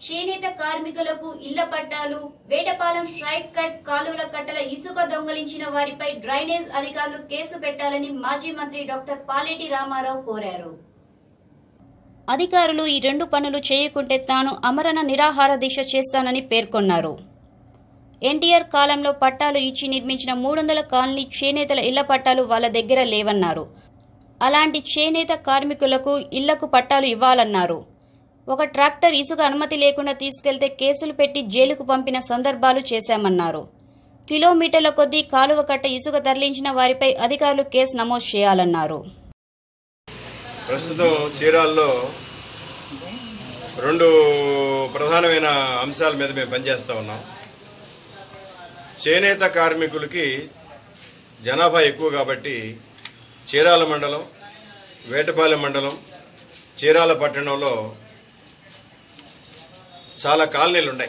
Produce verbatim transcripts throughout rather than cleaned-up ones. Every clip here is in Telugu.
చేనేత కార్మికులకు ఇళ్ల పట్టాలు, వేటపాలెం స్ట్రైట్ కట్ కాలువల కట్టల ఇసుక దొంగలించిన వారిపై డ్రైనేజ్ అధికారులు కేసు పెట్టాలని మాజీ మంత్రి డాక్టర్ పాలేటి రామారావు కోరారు. అధికారులు ఈ రెండు పనులు చేయకుంటే తాను ఆమరణ నిరాహార దీక్ష చేస్తానని పేర్కొన్నారు. ఎన్టీఆర్ కాలంలో పట్టాలు ఇచ్చి నిర్మించిన మూడు వందల కాలనీ చేనేతల ఇళ్ల పట్టాలు వాళ్ళ దగ్గర లేవన్నారు. అలాంటి చేనేత కార్మికులకు ఇళ్లకు పట్టాలు ఇవ్వాలన్నారు. ఒక ట్రాక్టర్ ఇసుక అనుమతి లేకుండా తీసుకెళ్తే కేసులు పెట్టి జైలుకు పంపిన సందర్భాలు చేశామన్నారు. కిలోమీటర్ల కొద్దీ కాలువ కట్ట ఇసుక తరలించిన వారిపై అధికారులు కేసు నమోదు చేయాలన్నారు. ప్రస్తుతం చీరాల్లో రెండు ప్రధానమైన అంశాల మీద మేము పనిచేస్తూ ఉన్నాం. చేనేత కార్మికులకి జనాభా ఎక్కువ కాబట్టి చీరాల మండలం, వేటపాలెం మండలం, చీరాల పట్టణంలో చాలా కాలనీలు ఉన్నాయి.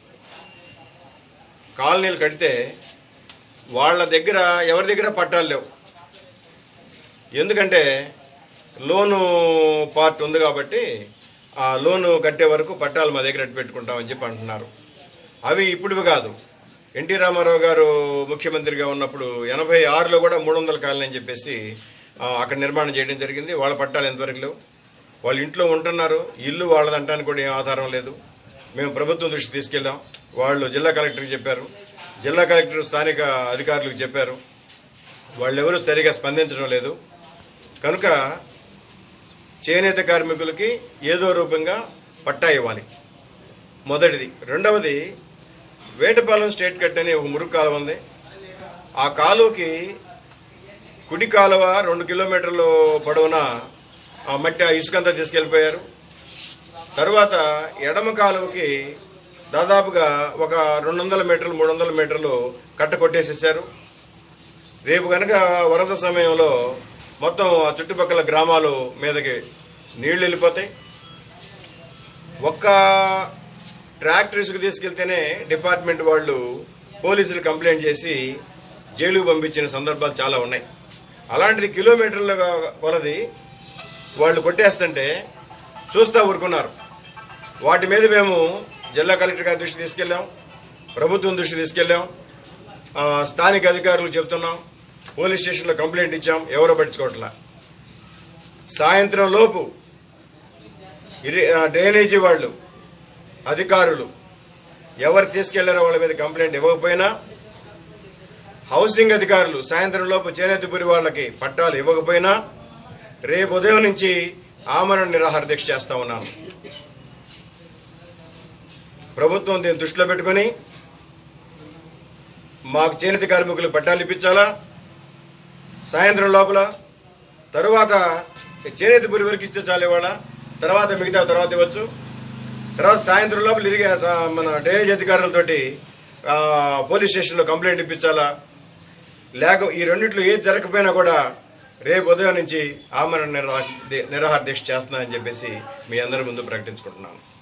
కాలనీలు కడితే వాళ్ళ దగ్గర ఎవరి దగ్గర పట్టాలు లేవు. ఎందుకంటే లోను పార్ట్ ఉంది కాబట్టి ఆ లోను కట్టే వరకు పట్టాలు మా దగ్గర పెట్టుకుంటామని చెప్పి అంటున్నారు. అవి ఇప్పుడువి కాదు. ఎన్టీ రామారావు గారు ముఖ్యమంత్రిగా ఉన్నప్పుడు ఎనభై ఆరులో కూడా మూడు వందల కాలనీ అని చెప్పేసి అక్కడ నిర్మాణం చేయడం జరిగింది. వాళ్ళ పట్టాలు ఎంతవరకు లేవు. వాళ్ళు ఇంట్లో ఉంటున్నారు. ఇల్లు వాళ్ళదంటానికి కూడా ఏం ఆధారం లేదు. మేము ప్రభుత్వం దృష్టి తీసుకెళ్ళాం. వాళ్ళు జిల్లా కలెక్టర్కి చెప్పారు. జిల్లా కలెక్టర్ స్థానిక అధికారులకు చెప్పారు. వాళ్ళెవరూ సరిగా స్పందించడం లేదు. కనుక చేనేత కార్మికులకి ఏదో రూపంగా పట్టా ఇవ్వాలి, మొదటిది. రెండవది, వేటపాలెం స్ట్రైట్ కట్ అని ఒక మురుగు కాలువ ఉంది. ఆ కాలువకి కుడి కాలువ రెండు కిలోమీటర్లు పొడవున ఆ మట్టి ఆ ఇసుకంతా తీసుకెళ్ళిపోయారు. తర్వాత ఎడమ కాలువకి దాదాపుగా ఒక రెండు వందల మీటర్లు మూడు వందల మీటర్లు కట్ట కొట్టేసేసారు. రేపు కనుక వరద సమయంలో మొత్తం ఆ చుట్టుపక్కల గ్రామాలు మీదకి నీళ్లు వెళ్ళిపోతాయి. ఒక్క ట్రాక్టర్ ఇసుక తీసుకెళ్తేనే డిపార్ట్మెంట్ వాళ్ళు పోలీసులు కంప్లైంట్ చేసి జైలుకు పంపించిన సందర్భాలు చాలా ఉన్నాయి. అలాంటిది కిలోమీటర్ల కొలది వాళ్ళు కొట్టేస్తుంటే చూస్తూ ఊరుకున్నారు. వాటి మీద మేము జిల్లా కలెక్టర్ గారి దృష్టి తీసుకెళ్ళాం, ప్రభుత్వం దృష్టి తీసుకెళ్ళాం, స్థానిక అధికారులు చెప్తున్నాం, పోలీస్ స్టేషన్లో కంప్లైంట్ ఇచ్చాం. ఎవరో పట్టించుకోవట్లా. సాయంత్రం లోపు డ్రైనేజీ వాళ్ళు అధికారులు ఎవరు తీసుకెళ్లారో వాళ్ళ మీద కంప్లైంట్ ఇవ్వకపోయినా, హౌసింగ్ అధికారులు సాయంత్రం లోపు చేనేతపురి వాళ్ళకి పట్టాలు ఇవ్వకపోయినా రేపు ఉదయం నుంచి ఆమరణ నిరాహార దీక్ష చేస్తా ఉన్నాను. ప్రభుత్వం దీన్ని దృష్టిలో పెట్టుకుని మాకు చేనేత కార్మికులకు పట్టాలు ఇప్పించాలా సాయంత్రం లోపల. తరువాత చేనేతపురి వరకు ఇస్తే చాలు ఇవాళ, తర్వాత మిగతా తర్వాత ఇవ్వచ్చు. తర్వాత సాయంత్రం లోపల ఇరిగే మన డ్రైనేజ్ అధికారులతోటి పోలీస్ స్టేషన్లో కంప్లైంట్ ఇప్పించాలా. లేక ఈ రెండిట్లో ఏది జరగకపోయినా కూడా రేపు ఉదయం నుంచి ఆమరణ నిరాహార దీక్ష చేస్తున్నానని చెప్పేసి మీ అందరి ముందు ప్రకటించుకుంటున్నాను.